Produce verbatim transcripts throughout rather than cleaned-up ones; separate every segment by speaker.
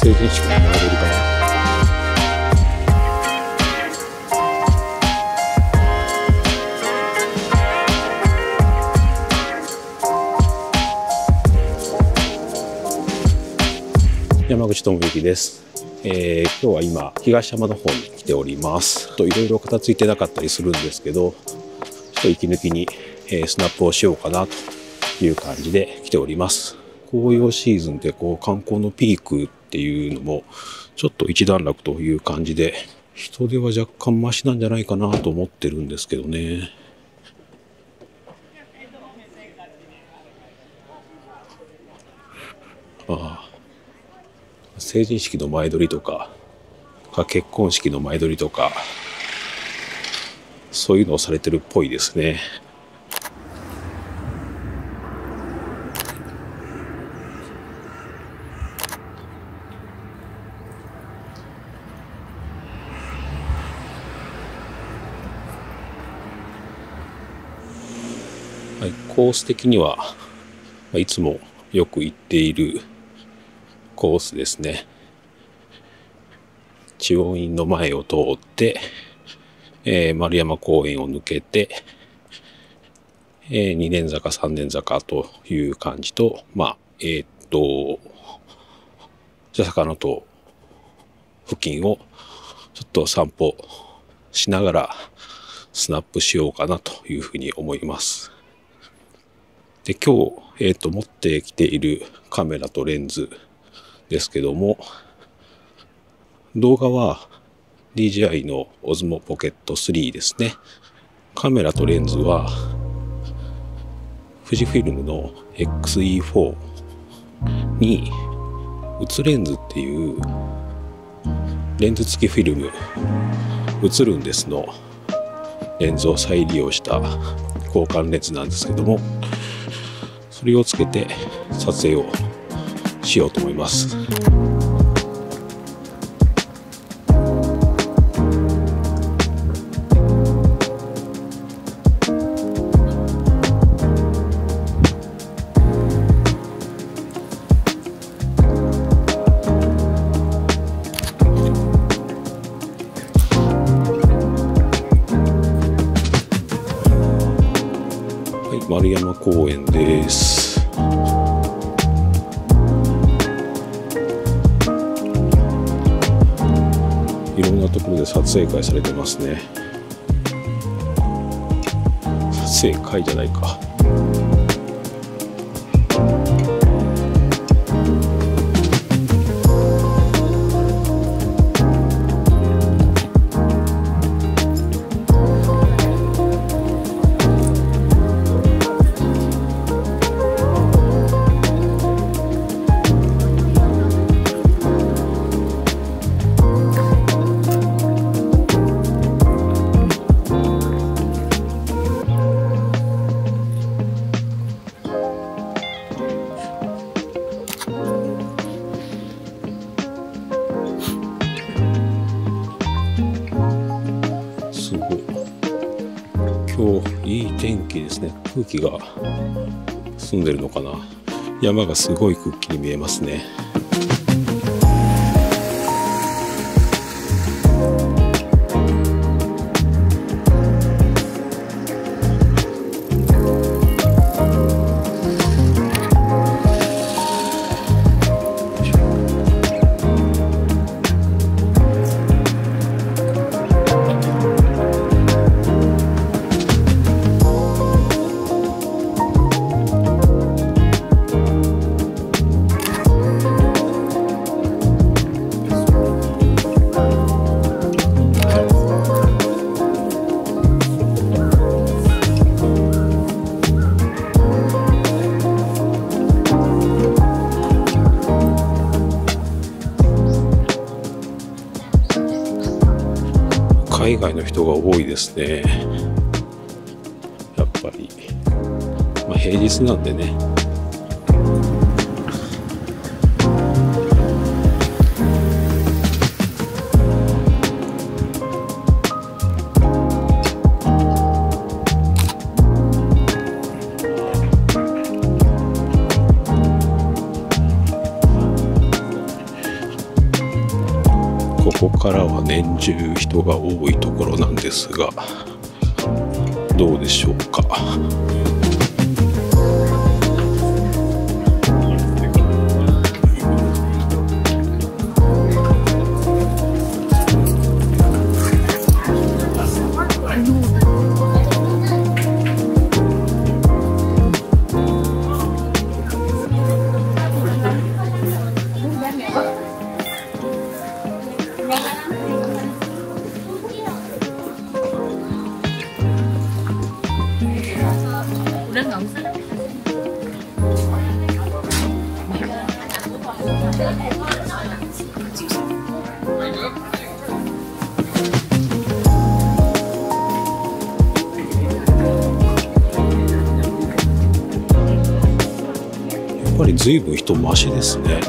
Speaker 1: 成人式の前撮りかな。山口智之です。えー、今日は今東山の方に来ております。といろいろ片付いてなかったりするんですけど、ちょっと息抜きに、えー、スナップをしようかなという感じで来ております。紅葉シーズンでこう観光のピークっていうのもちょっと一段落という感じで、人出は若干マシなんじゃないかなと思ってるんですけどね。ああ。成人式の前撮りとか、結婚式の前撮りとか、そういうのをされてるっぽいですね。はい、コース的には、いつもよく行っているコースですね。知恩院の前を通って、えー、丸山公園を抜けて、えー、二年坂三年坂という感じと、まあ、えー、っと、坂の塔付近をちょっと散歩しながらスナップしようかなというふうに思います。で、今日、えー、っと、持ってきているカメラとレンズですけども、動画は ディージェーアイ の オズモ ポケットスリーですね。カメラとレンズは富士フィルムの エックスイーフォー に映レンズっていうレンズ付きフィルム、映るんですのレンズを再利用した交換レンズなんですけども、それをつけて撮影をしようと思います。はい、丸山公園です。いろんなところで撮影会されてますね。撮影会じゃないか。今日いい天気ですね。空気が澄んでるのかな。山がすごいくっきり見えますね。海外の人が多いですね。やっぱり、まあ、平日なんでね。 こからは年中人が多いところなんですが、どうでしょうか。 やっぱり随分人増しですね。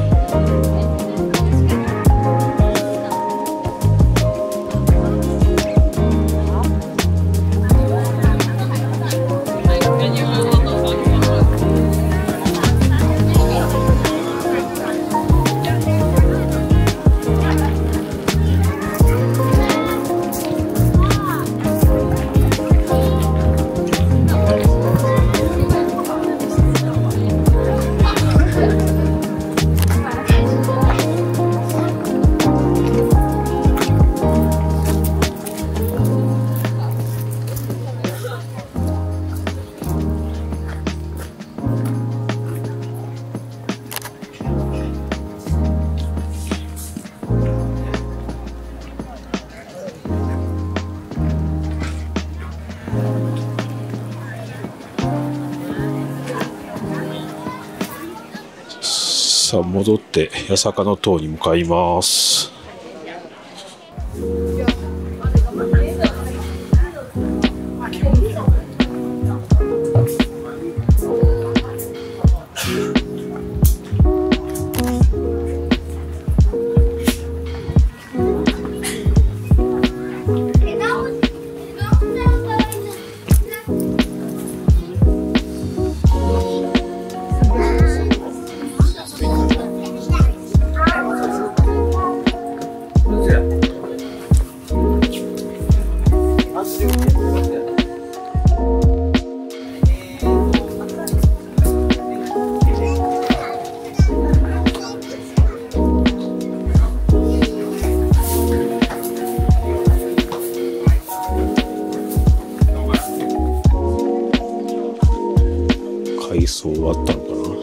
Speaker 1: さあ戻って八坂の塔に向かいます。改装終わったのかな。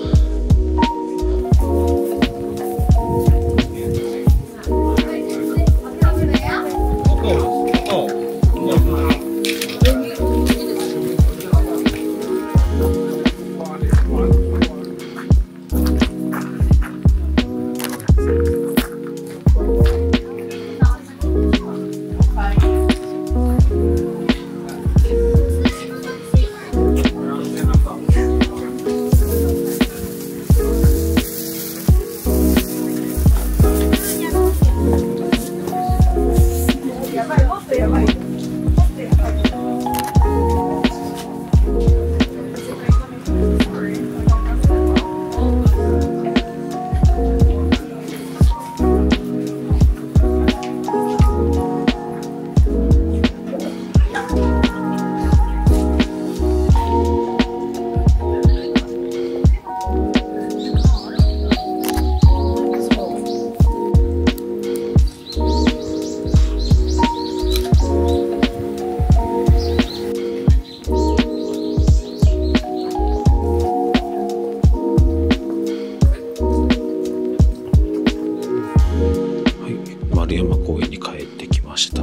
Speaker 1: 丸山公園に帰ってきました。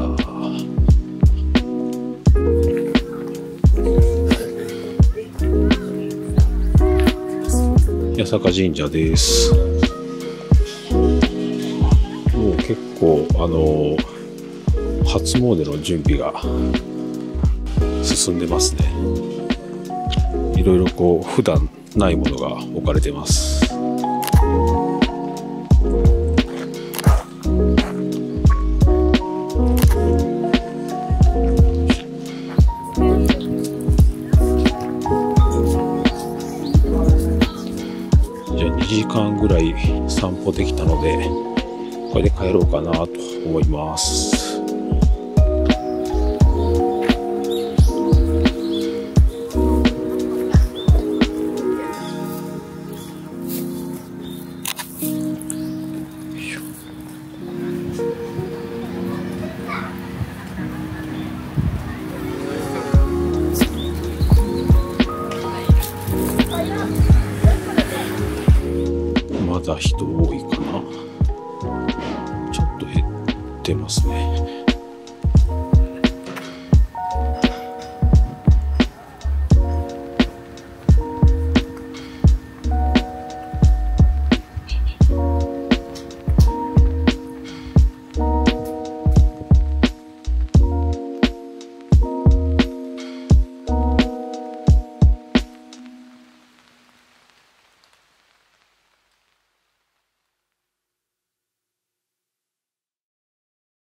Speaker 1: 八坂神社です。もう結構あの初詣の準備が進んでますね。いろいろこう普段ないものが置かれてます。じゃあにじかんぐらい散歩できたので、 これで帰ろうかなと思います。まだ人多いかな。ちょっと減ってますね。